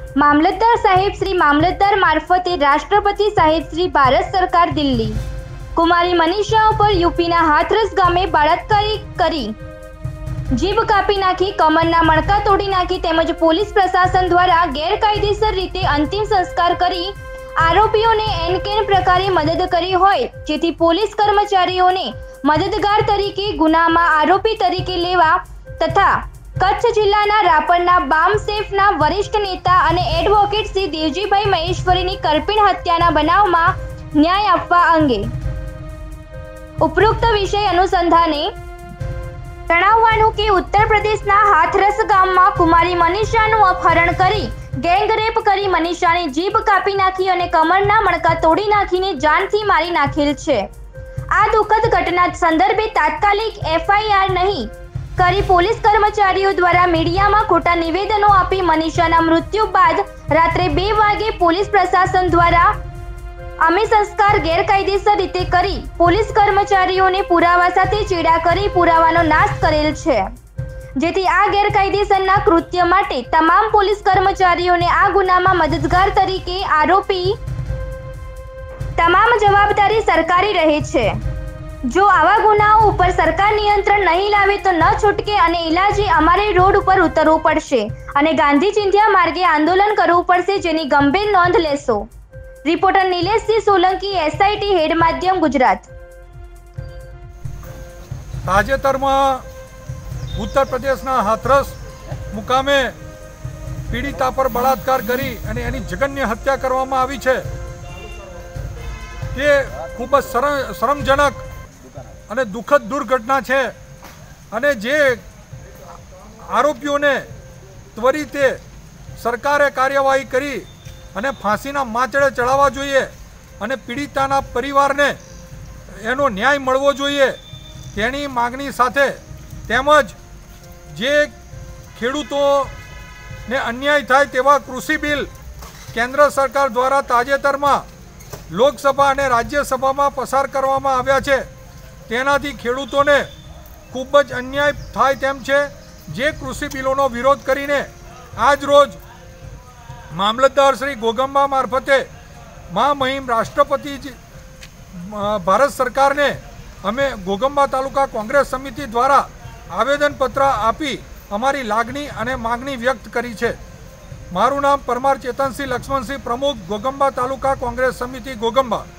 मामलतदार साहेब श्री मामलतदार मार्फते राष्ट्रपति साहेब श्री भारत सरकार दिल्ली कुमारी मनीषाओं पर यूपीना हाथरस गामे बलात्कारी करी जीभ कापी नाखी कमरना मणका तोड़ी नाखी तेमज पोलीस प्रशासन द्वारा गैरकायदेसर रीते अंतिम संस्कार करी आरोपीओने एनकेन प्रकारे मदद करी होय जेथी पोलीस कर्मचारीओने मददगार तरीके गुनामां आरोपी तरीके लेवा तथा कच्छ जिल्लाना रापરના બામસેફના વરિષ્ઠ નેતા અને એડવોકેટ શ્રી દેવજીભાઈ મહેશ્વરીની કરપીણ હત્યાના બનાવમાં ન્યાય આપવા અંગે ઉપરોક્ત વિષય અનુસંધાને જણાવવાનું કે ઉત્તર પ્રદેશના હાથરસ ગામમાં કુમારી મનીષાનું અપહરણ કરી ગેંગરેપ કરી મનીષાની જીભ કાપી નાખી અને કમરના મણકા તોડી નાખીને જાનથી મારી નાખેલ છે। આ દુઃખદ ઘટના સંદર્ભે તાત્કાલિક એફઆઈઆર નહીં કરી પોલીસ કર્મચારીઓ દ્વારા મીડિયામાં ખોટા નિવેદનો આપી મનીષાના મૃત્યુ બાદ રાત્રે 2 વાગે પોલીસ પ્રશાસન દ્વારા અમે સંસ્કાર ગેરકાયદેસર રીતે કરી પોલીસ કર્મચારીઓને પુરાવા સાથે ચેડા કરી પુરાવાનો નાશ કરેલ છે, જેથી આ ગેરકાયદેસરના કૃત્ય માટે તમામ પોલીસ કર્મચારીઓને આ ગુનામાં મદદગાર તરીકે આરોપી તમામ જવાબદારી સરકારી રહે છે। जो आवा गुनाओं पर सरकार नियंत्रण नहीं लावे तो न छूटके अने इलाजे अमारे रोड पर उतरवू पड़शे अने गांधी चिंध्या मार्गे आंदोलन करवू पड़शे जेनी गंभीर नोंध लेशो। Reporter Nilesh Singh Solanki SIT head माध्यम गुजरात। ताजेतरमां उत्तर प्रदेशना हाथरस मुकामे पीड़िता पर बलात्कार करी अने एनी जघन्य हत्या करवामां आवी छे। ते खूब ज शरमजनक અને દુઃખદ દુર્ઘટના છે અને જે આરોપીઓને ત્વરિતે સરકારે કાર્યવાહી કરી અને ફાંસીના માચડે ચડાવવા જોઈએ અને પીડિતાના પરિવારને એનો ન્યાય મળવો જોઈએ તેની માગણી સાથે તેમજ જે ખેડૂતોને અન્યાય થાય તેવા કૃષિ બિલ કેન્દ્ર સરકાર દ્વારા તાજેતરમાં લોકસભા અને રાજ્યસભામાં પસાર કરવામાં આવ્યા છે તેનાથી ખેડૂતોને ખૂબ જ અન્યાય થાય તેમ છે। જે કૃષિ બિલોનો વિરોધ કરીને આજ રોજ મામલતદાર શ્રી ગોગંબા મારફતે મા મહિમ રાષ્ટ્રપતિ ભારત સરકારને અમે ગોગંબા તાલુકા કોંગ્રેસ સમિતિ દ્વારા આવેદનપત્ર આપી અમારી લાગણી અને માગણી વ્યક્ત કરી છે। મારું નામ પરમાર ચેતનસિંહ લક્ષ્મણસિંહ, પ્રમુખ ગોગંબા તાલુકા કોંગ્રેસ સમિતિ ગોગંબા।